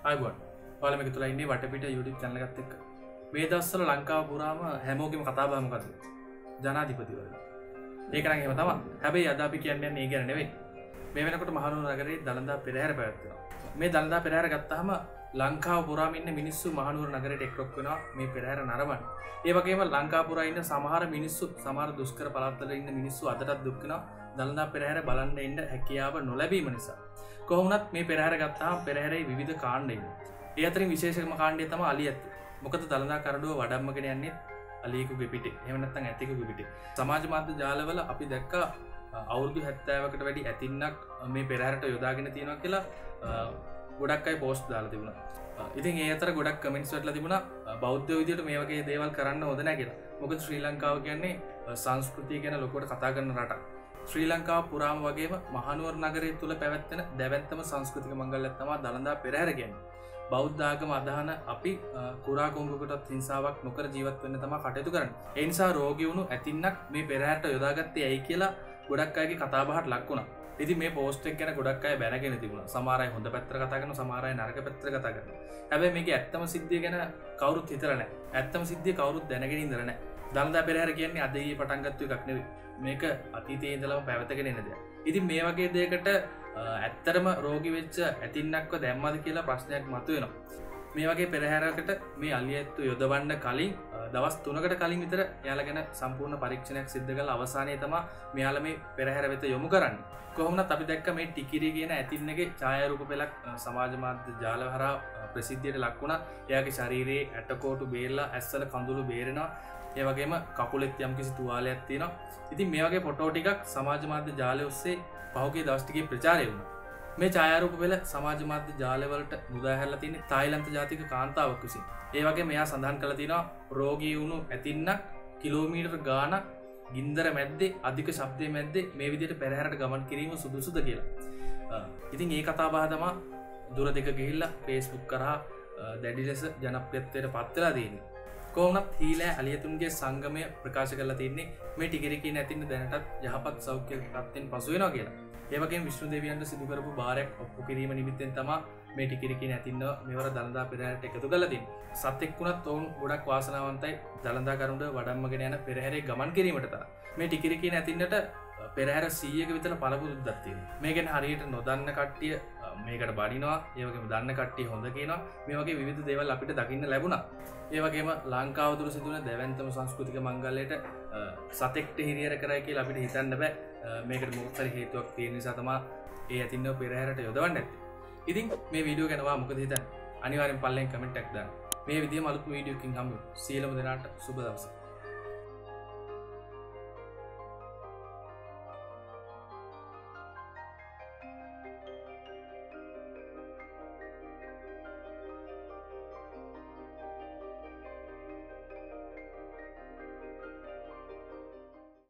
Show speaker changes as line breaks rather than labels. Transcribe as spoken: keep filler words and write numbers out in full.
ආයිබෝන්. ඔයාලා මේක තුල ඉන්නේ වටපිට YouTube channel එකත් එක්ක. මේ දවස්වල ලංකාව පුරාම හැමෝගෙම කතා බහ මොකද? ජනාධිපතිවරු. ඒක නම් එහෙම තමයි. හැබැයි අද අපි කියන්නේ මේ ගැන නෙවෙයි. මේ වෙනකොට මහනුවර නගරේ දළදා පෙරහැර පැවැත්වෙනවා. මේ දළදා පෙරහැර ගත්තාම ලංකාව පුරාම ඉන්න මිනිස්සු මහනුවර නගරයට එක්රොක් වෙනවා මේ පෙරහැර නරඹන්න. ඒ වගේම ලංකාව පුරා ඉන්න සමහර මිනිස්සු සමහර දුෂ්කර පළාත්වල ඉන්න මිනිස්සු අදටත් දුක් වෙනවා දළදා පෙරහැර බලන්න එන්න හැකියාව නොලැබීම නිසා. කොහොම වුණත් මේ පෙරහැර ගත්තාම පෙරහැරේ විවිධ කාණ්ඩ ඉන්නවා. ඒ අතරින් විශේෂම කාණ්ඩය තමයි අලියැත්ත. මොකද දළදා කරඬුව වඩම්මගෙන යන්නේ අලියෙකුගේ පිටේ. එහෙම නැත්නම් ඇතෙකුගේ පිටේ. සමාජ මාධ්‍ය ජාලවල අපි දැක්කා අවුරුදු හැත්තෑවකට වැඩි ඇතින්නක් මේ පෙරහැරට යොදාගෙන තියෙනවා කියලා ගොඩක් අය පෝස්ට් දාලා තිබුණා. ඉතින් ඒ අතර ගොඩක් කමෙන්ට්ස් වලලා තිබුණා බෞද්ධ විදියට මේ වගේ දේවල් කරන්න හොඳ නැහැ කියලා. මොකද ශ්‍රී ලංකාව කියන්නේ සංස්කෘතිය ගැන ලොකුවට කතා කරන රටක්. ශ්‍රී ලංකාව පුරාම වගේම මහනුවර නගරය තුල පැවැත්වෙන දැවැන්තම සංස්කෘතික මංගල්‍යයක් තමයි දළදා පෙරහැර කියන්නේ. බෞද්ධ ආගම අදහන අපි කුරා කොංගුකටත් හිංසාවක් නොකර ජීවත් වෙන්න තමයි කටයුතු කරන්නේ. ඒ නිසා රෝගී වුණු ඇතින්නක් මේ පෙරහැරට යොදාගත්තේ ඇයි කියලා ගොඩක් අයගේ කතා බහට ලක් වුණා. ඉතින් මේ පෝස්ට් එක ගැන ගොඩක් අය බැනගෙන තිබුණා. සමහර අය හොඳ පැත්තට කතා කරනවා, සමහර අය නරක පැත්තට කතා කරනවා. හැබැයි මේකේ ඇත්තම සිද්ධිය ගැන කවුරුත් හිතලා නැහැ. ඇත්තම සිද්ධිය කවුරුත් දැනගෙන ඉඳලා නැහැ. දළදා පෙරහැර කියන්නේ අද ඊයේ පටන් ගත්ත එකක් නෙවෙයි. මේක අතීතයේ ඉඳලම පැවතගෙන එන දෙයක්. ඉතින් මේ වගේ දෙයකට ඇත්තටම රෝගී වෙච්ච ඇතින්නක්ව දැම්මද කියලා ප්‍රශ්නයක් මතුවෙනවා. මේ වගේ පෙරහැරකට මේ අලියැත්තු යොදවන්න කලින් දවස් තුනකට කලින් විතර එයාලා ගැන සම්පූර්ණ පරීක්ෂණයක් සිදු කරලා අවසානයේ තමයි මෙයාලා මේ පෙරහැර වෙත යොමු කරන්නේ. කොහොමවත් අපි දැක්ක මේ ටිකිරි කියන ඇතින්නගේ ඡායාරූප පෙළක් සමාජ මාධ්‍ය ජාල හරහා ප්‍රසිද්ධියට ලක් වුණා. එයාගේ ශරීරයේ ඇටකොටු බේරලා ඇස්වල කඳුළු බේරෙනවා. ඒ වගේම කකුලෙත් යම්කිසි තුවාලයක් තියෙනවා. ඉතින් මේ වගේ ෆොටෝ ටිකක් සමාජ මාධ්‍ය ජාලය ඔස්සේ පහුගිය දවස් ටිකේ ප්‍රචාරය වුණා. මේ ඡායාරූප පෙළ සමාජ මාධ්‍ය ජාලවලට මුදා හැරලා තියෙන්නේ තායිලන්ත ජාතික කාන්තාවක් විසින්. ඒ වගේම මෙයා සඳහන් කරලා තියෙනවා රෝගී වුණු ඇතින්නක් කිලෝමීටර් ගාණක් ගින්දර මැද්දේ අධික ශබ්දයේ මැද්දේ මේ විදිහට පෙරහැරට ගමන් කිරීම සුදුසුද කියලා. ඉතින් මේ කතා බහ තමයි දුර දෙක ගිහිල්ලා Facebook කරා දැඩි ලෙස ජනප්‍රියත්වයට පත් වෙලා තියෙන්නේ. කොහොමත් හීලෑ අලියතුන්ගේ සංගමය ප්‍රකාශ කරලා තින්නේ මේ ටිකිරි කියන ඇතින්න දැනටත් යහපත් සෞඛ්‍ය තත්ත්වෙන් පසු වෙනවා කියලා. ඒ වගේම විෂ්ණු දෙවියන්ට සිදු කරපු බාරයක් ඔප්පු කිරීම නිමිත්තෙන් තමයි මේ ටිකිරි කියන ඇතින්නව මෙවර දළදා පෙරහැරට එකතු කරලා තින්නේ. සත්‍යෙක් වුණත් ඔවුන් ගොඩක් වාසනාවන්තයි දළදා කරඬුව වඩම්මගෙන යන පෙරහැරේ ගමන් කිරීමට තරම්. මේ ටිකිරි කියන ඇතින්නට පෙරහැර සීයක විතර පළපුරුද්දක් තියෙනවා. මේ ගැන හරියට නොදන්න කට්ටිය මේකට බඩිනවා. ඒ වගේම දන්න කට්ටිය හොඳ කියනවා. මේ වගේ විවිධ දේවල් අපිට දකින්න ලැබුණා. ඒ වගේම ලංකාව තුළ සිදුවන දැවැන්තම සංස්කෘතික මංගල්‍යයට සතෙක්ට හිරියර කරයි කියලා අපිට හිතන්න බෑ. මේකට මොකක් හරි හේතුවක් තියෙන නිසා තමයි ඒ ඇතින්නව පෙරහැරට යොදවන්නේ නැත්තේ. ඉතින් මේ වීඩියෝ ගැන ඔයා මොකද හිතන්නේ? අනිවාර්යෙන් පල්ලෙන් කමෙන්ට් එකක් දාන්න. මේ විදිහම අලුත් වීඩියෝ එකකින් හම්බෙමු. සියලුම දෙනාට සුබ දවසක්.